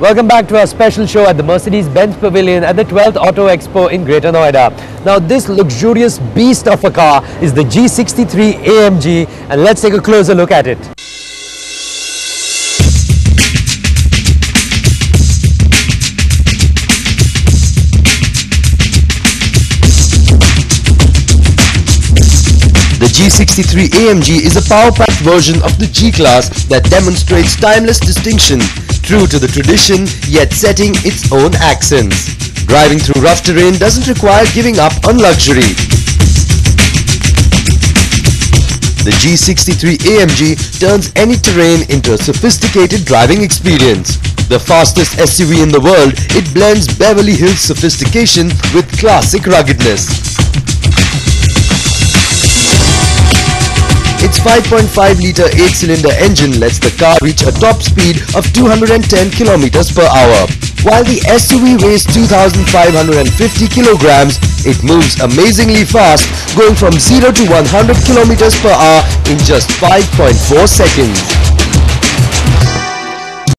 Welcome back to our special show at the Mercedes-Benz Pavilion at the 12th Auto Expo in Greater Noida. Now this luxurious beast of a car is the G63 AMG, and let's take a closer look at it. The G63 AMG is a power-packed version of the G-Class that demonstrates timeless distinction, true to the tradition yet setting its own accents. Driving through rough terrain doesn't require giving up on luxury. The G63 AMG turns any terrain into a sophisticated driving experience. The fastest SUV in the world, it blends Beverly Hills sophistication with classic ruggedness. Its 5.5-litre 8-cylinder engine lets the car reach a top speed of 210 km per hour. While the SUV weighs 2,550 kilograms, it moves amazingly fast, going from 0 to 100 km per hour in just 5.4 seconds.